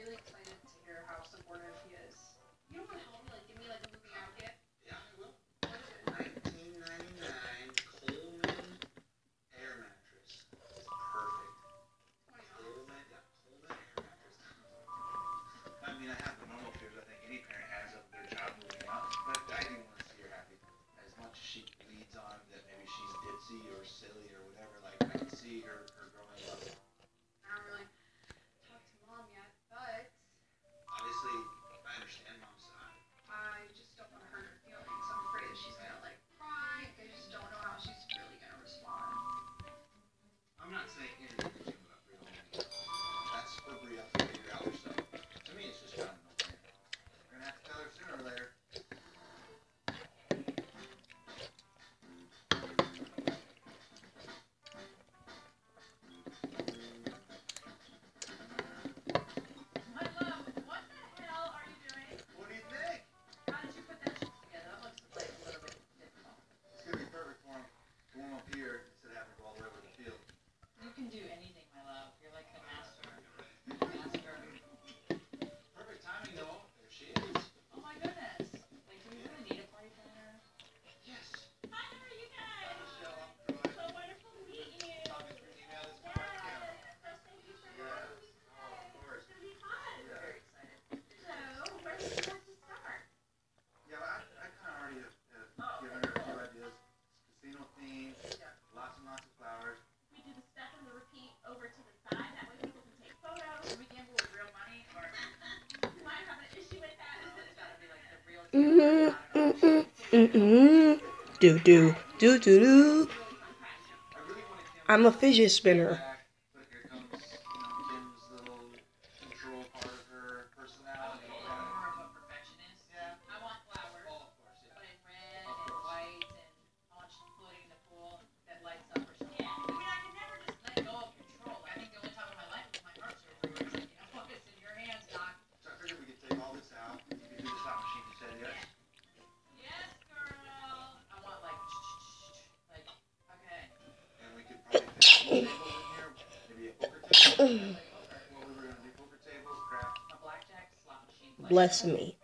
really excited to hear how supportive he is. You don't want to help me, like, give me, like, a moving out kit? Yeah, I will. What is it? 1999 Coleman air mattress. It's perfect. Coleman, yeah, Coleman air mattress. I mean, I have the normal fears I think any parent has of their child moving out, but I do want to see her happy. As much as she leads on that maybe she's ditzy or silly or whatever, like, I can see her growing up. I don't really talk to Mom yet, but obviously, I understand Mom's side. I just don't want to hurt her feelings. I'm afraid that she's gonna, like, cry. I just don't know how she's really gonna respond. I'm not saying anything to you about Brie Olsen. That's for Brie to figure out herself. To me, it's just kind of no-brainer. We're gonna have to tell her sooner or later. Do do do do do. I'm a fidget spinner. Bless me.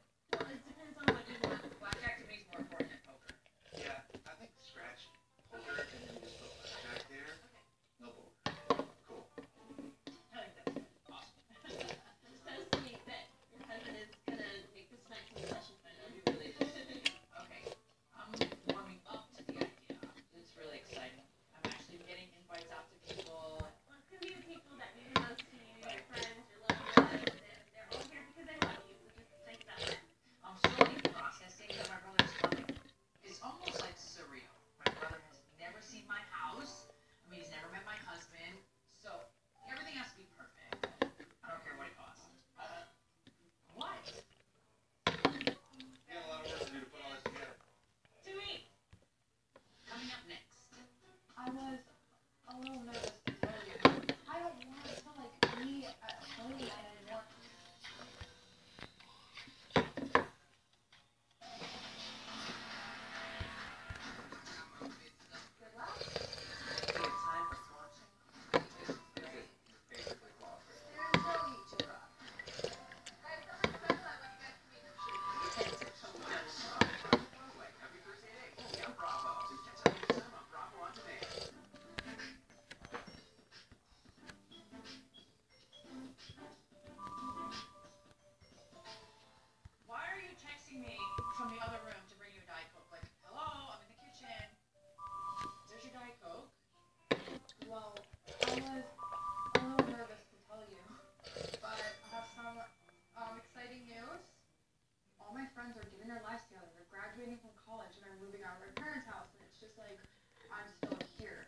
From college and are moving out of their parents' house, and it's just like I'm still here.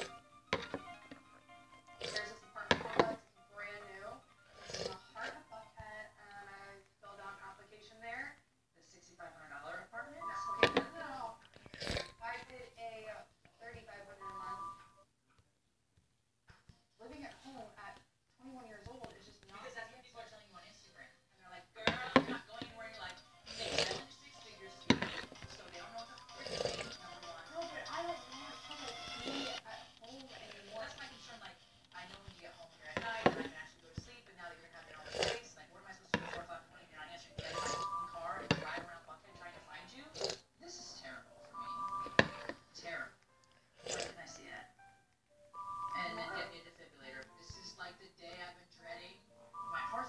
There's this apartment complex, brand new. It's in the heart of Buckhead, and I filled out an application there. The $6,500 apartment. Okay, no. I did a $3,500 a month. Living at home at 21 years old is just not. Because that's what people are telling you on Instagram, and they're like, "Girl, you're not going anywhere." You're like, "You make 7 to 6 figures." So they don't know what the freaking number one. No, but I don't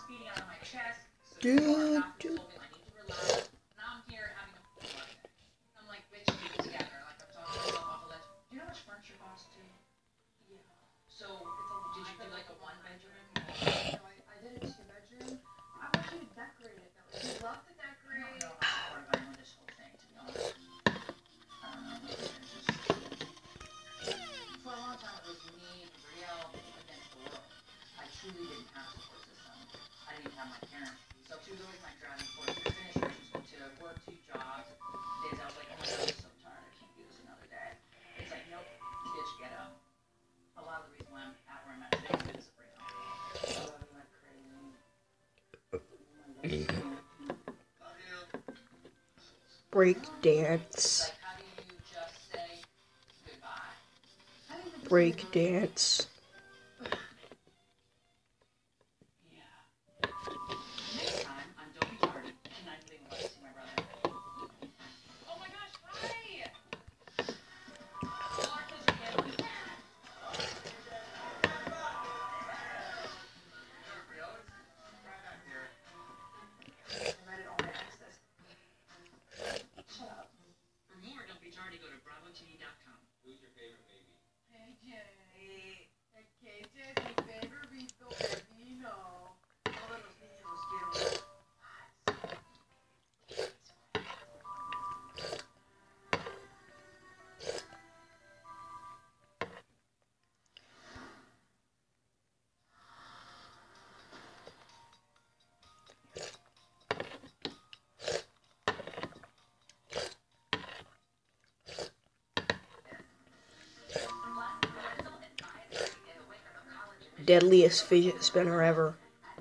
beating out of my chest. Dude. I need to relax. Now I'm here having a full body day. I'm like bitching together, like I'm talking myself off a ledge. Do you know how much furniture costs too? Yeah. So did you do like a 1-bedroom? No, I did a 2-bedroom. I want you to decorate it though. If you love to decorate. No, I'm bored with this whole thing, to be honest. I don't know. For a long time it was me, Brielle, against the world. I truly didn't have a support system. I didn't have my parents. So she was always my driving force to finish her, to work 2 jobs. Days I was like, oh my god, I'm so tired, I can't do this another day. It's like, nope, bitch, get up. A lot of the reason why I'm at where I'm at today is because of Brielle. I love you like crazy. Break dance. Like, how do you just say goodbye? Break dance. Next time, I'm Don't Be Tardy, and I'm putting a to my brother. Oh my gosh, hi! Our kids are getting it. I read it on my access. Shut up. For more Don't Be Tardy, go to BravoTV.com. Who's your favorite baby? KJ. KJ's mi favorito bebino. Todos los niños los quiero ver. Deadliest fidget spinner ever.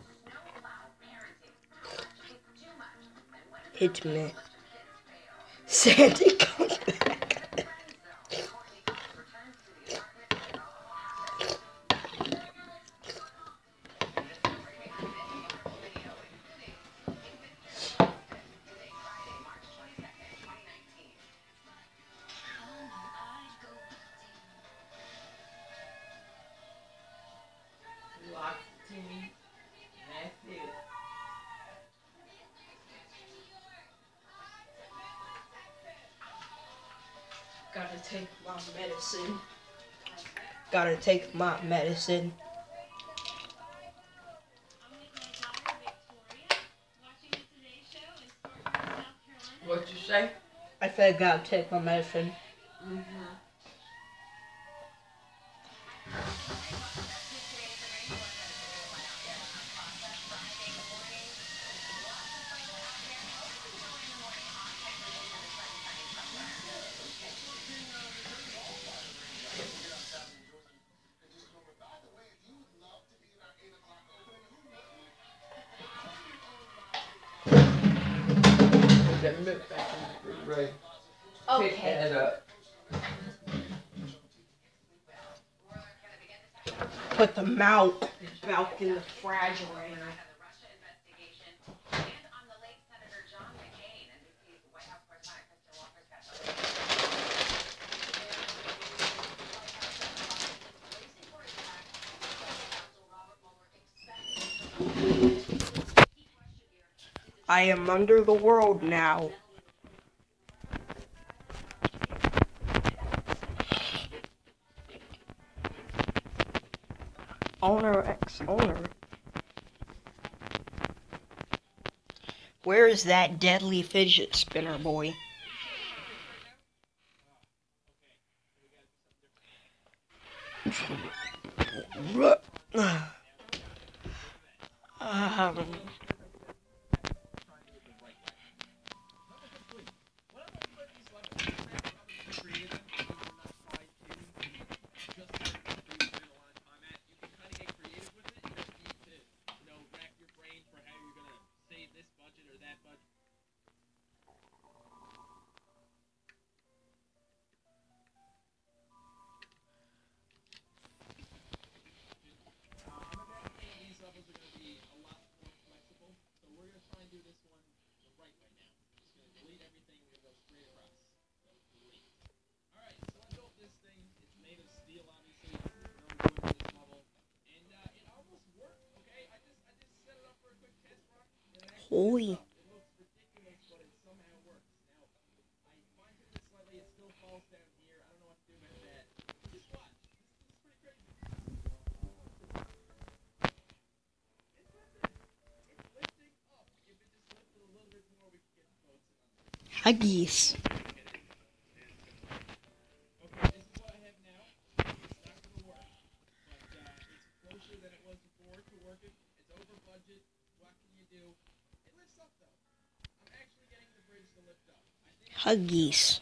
Hit me. Sandy comes back. Gotta take my medicine. Gotta take my medicine. What'd you say? I said gotta take my medicine. Put that milk back in the refrigerator. Pick that up. Put the milk back in the refrigerator. I am under the world now. Owner X owner. Where is that deadly fidget spinner boy? Holy. Huggies. Huggies.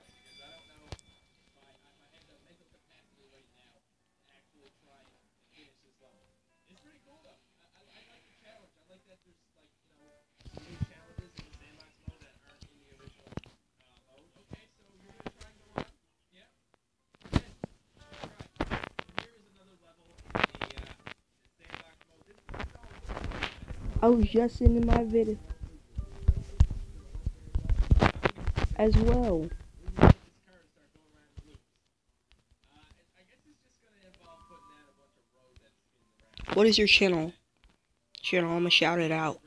I was just in my video as well. What is your channel? I'm gonna shout it out.